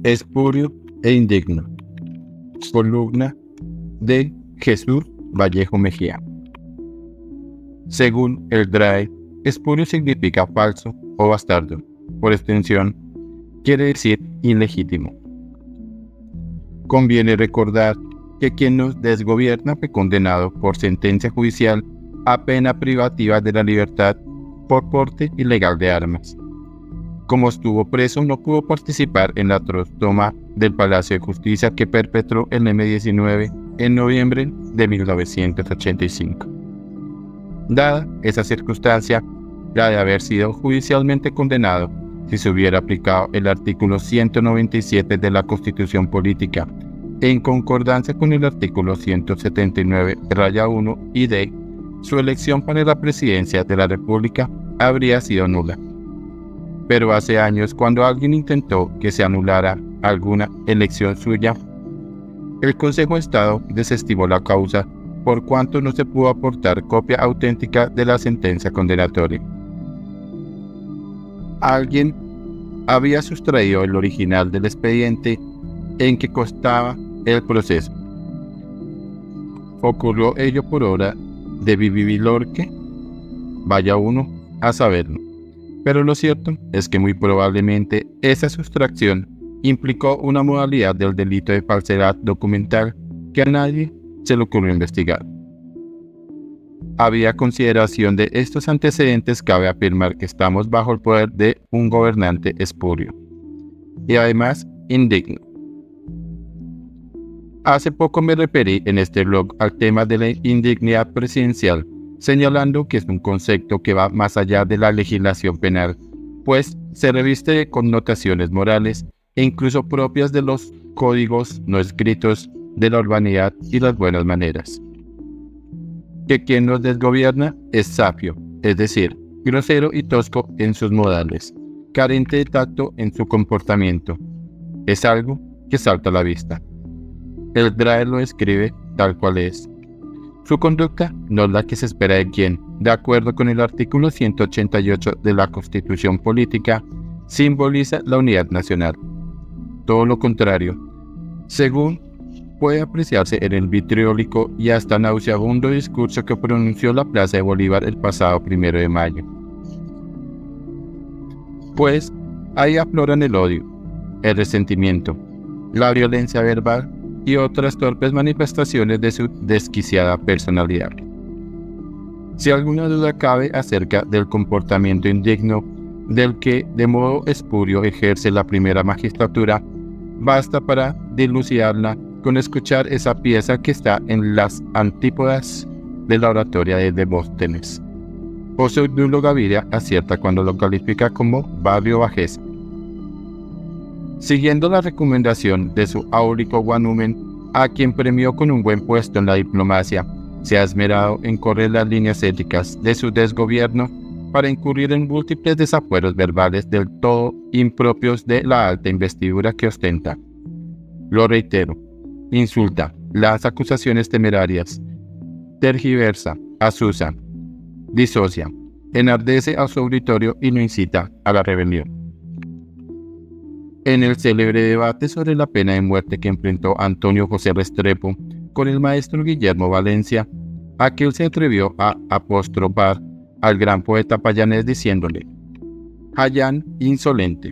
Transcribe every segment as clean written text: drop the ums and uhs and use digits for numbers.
Espurio e indigno. Columna de Jesús Vallejo Mejía. Según el DRAE, espurio significa falso o bastardo. Por extensión, quiere decir ilegítimo. Conviene recordar que quien nos desgobierna fue condenado por sentencia judicial a pena privativa de la libertad por porte ilegal de armas. Como estuvo preso, no pudo participar en la atroz toma del Palacio de Justicia que perpetró el M-19 en noviembre de 1985. Dada esa circunstancia, la de haber sido judicialmente condenado, si se hubiera aplicado el artículo 197 de la Constitución Política, en concordancia con el artículo 179-1 y d, su elección para la presidencia de la República habría sido nula. Pero hace años, cuando alguien intentó que se anulara alguna elección suya, el Consejo de Estado desestimó la causa por cuanto no se pudo aportar copia auténtica de la sentencia condenatoria. Alguien había sustraído el original del expediente en que constaba el proceso. ¿Ocurrió ello por obra de Vivi Lorque? Vaya uno a saberlo. Pero lo cierto es que muy probablemente esa sustracción implicó una modalidad del delito de falsedad documental que a nadie se le ocurrió investigar. Había consideración de estos antecedentes, cabe afirmar que estamos bajo el poder de un gobernante espurio y además indigno. Hace poco me referí en este blog al tema de la indignidad presidencial, señalando que es un concepto que va más allá de la legislación penal, pues se reviste de connotaciones morales e incluso propias de los códigos no escritos de la urbanidad y las buenas maneras. Que quien nos desgobierna es zafio, es decir, grosero y tosco en sus modales, carente de tacto en su comportamiento. Es algo que salta a la vista. El DRAE lo escribe tal cual es. Su conducta no es la que se espera de quien, de acuerdo con el artículo 188 de la Constitución Política, simboliza la unidad nacional. Todo lo contrario, según puede apreciarse en el vitriólico y hasta nauseabundo discurso que pronunció la Plaza de Bolívar el pasado 1 de mayo. Pues ahí afloran el odio, el resentimiento, la violencia verbal y otras torpes manifestaciones de su desquiciada personalidad. Si alguna duda cabe acerca del comportamiento indigno del que de modo espurio ejerce la primera magistratura, basta para dilucidarla con escuchar esa pieza que está en las antípodas de la oratoria de Demóstenes. José Obdulio Gaviria acierta cuando lo califica como barrio bajés. Siguiendo la recomendación de su áurico guanumen, a quien premió con un buen puesto en la diplomacia, se ha esmerado en correr las líneas éticas de su desgobierno para incurrir en múltiples desafueros verbales del todo impropios de la alta investidura que ostenta. Lo reitero, insulta, lanza acusaciones temerarias, tergiversa, azuza, disocia, enardece a su auditorio y lo incita a la rebelión. En el célebre debate sobre la pena de muerte que enfrentó Antonio José Restrepo con el maestro Guillermo Valencia, aquel se atrevió a apostrofar al gran poeta payanés diciéndole: «Jayán insolente».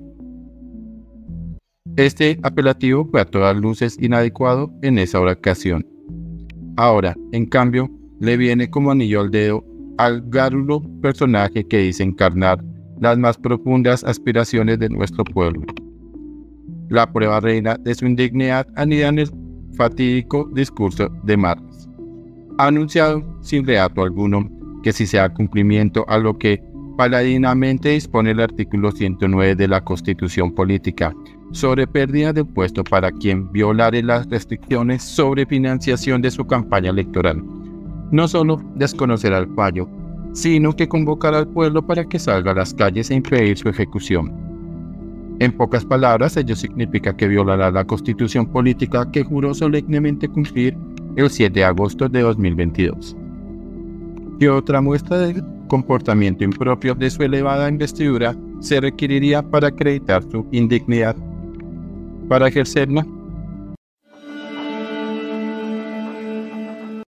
Este apelativo fue a todas luces inadecuado en esa ocasión. Ahora, en cambio, le viene como anillo al dedo al gárulo personaje que dice encarnar las más profundas aspiraciones de nuestro pueblo. La prueba reina de su indignidad anida en el fatídico discurso de Marras. Ha anunciado sin reato alguno que si se da cumplimiento a lo que paladinamente dispone el artículo 109 de la Constitución Política sobre pérdida de puesto para quien violare las restricciones sobre financiación de su campaña electoral, no solo desconocerá el fallo, sino que convocará al pueblo para que salga a las calles e impedir su ejecución. En pocas palabras, ello significa que violará la Constitución Política que juró solemnemente cumplir el 7 de agosto de 2022. ¿Qué otra muestra del comportamiento impropio de su elevada investidura se requeriría para acreditar su indignidad? para ejercerla